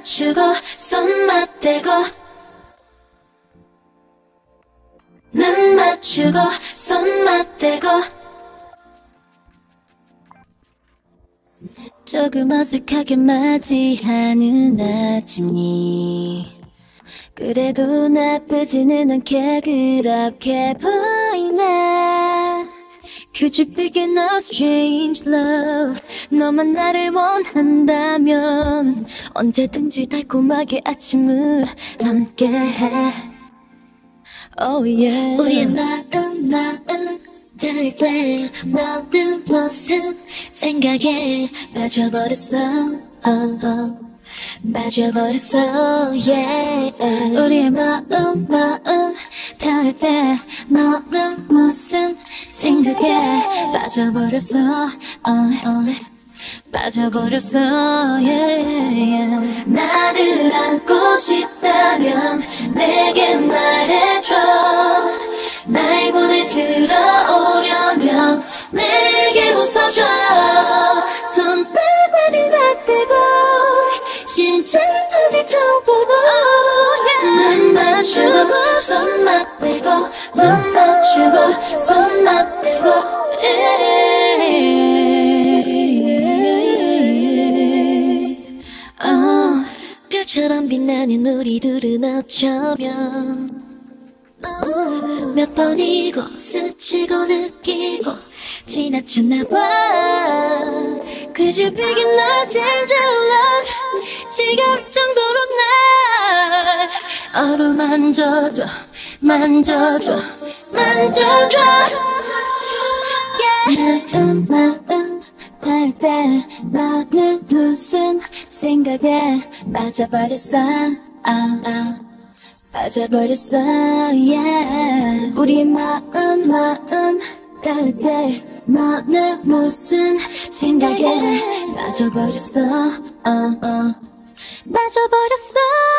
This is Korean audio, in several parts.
맞추고 손 맞대고 눈 맞추고 손 맞대고 조금 어색하게 맞이하는 아침이 그래도 나쁘지는 않게 그렇게 보이네. Could you begin a strange love? 너만 나를 원한다면 언제든지 달콤하게 아침을 함께해. Oh yeah. 우리의 마음 닿을 때 너는 무슨 생각에 빠져버렸어. 빠져버렸어. Yeah. 우리의 마음 닿을 때 너는 무슨 생각에 빠져버렸어. 빠져버렸어. Yeah. 나를 안고 싶다면 내게 말해줘. 날 보내 들어오려면 내게 웃어줘. 손발발이 맞대고 심장이 터질 정도로 눈 맞추고 손 맞대고 눈 맞추고 손 맞대고 별처럼 빛나는 우리 둘은 어쩌면 몇 번이고 스치고 느끼고 지나쳤나봐. Could you begin a change of love? 지금 정도로 날 어루만져줘 만져줘 만져줘. Yeah. 마음 닿을 때 너는 무슨 생각에 빠져버렸어. 빠져버렸어. Yeah. 우리 마음 닿을 때 너는 무슨 생각에 빠져버렸어. 빠져버렸어.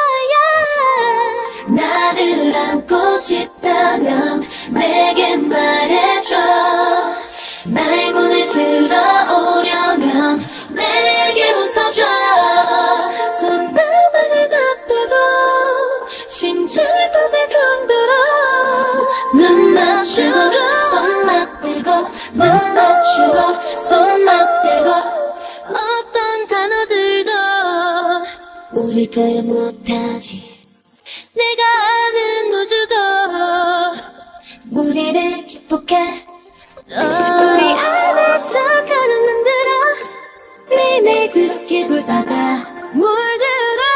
Yeah. 나를 안고 싶다면 내게 말해줘. 날 보내 들어오려면 내게 웃어줘. 손바닥을 맞대고 심장이 터질 정도로 눈 맞추고 손 맞대고 눈 맞추고 손 맞대고 어떤 단어들도 우릴 표현 못하지. 내가 아는 우주도 우리를 축복해. 우리 안에서 가는 만들어 매일매일 그렇게 불다가 물들어.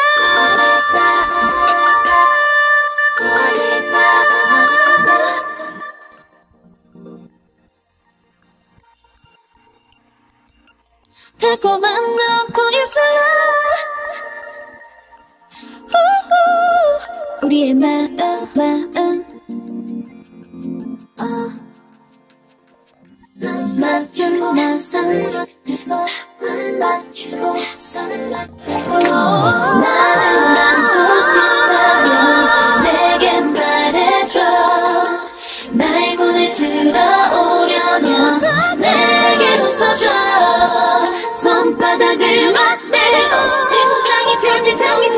달콤한 넣고 입술로 우리의 마음 눈 맞추고 손 맞대고 눈 맞추고 손 맞대고 나를 안고 싶다면 내게 말해줘. 날 보내 들어오려면 내게 웃어줘. 손바닥을 맞대고 심장이 터질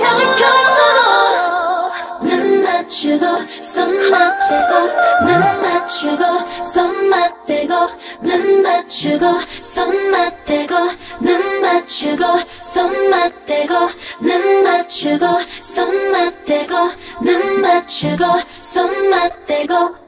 정도로 눈 맞추고 손 맞대고 눈 맞추고 손 맞대고 눈 맞추고 손 맞대고 눈 맞추고 손 맞대고 눈 맞추고 손 맞대고 눈 맞추고 손 맞대고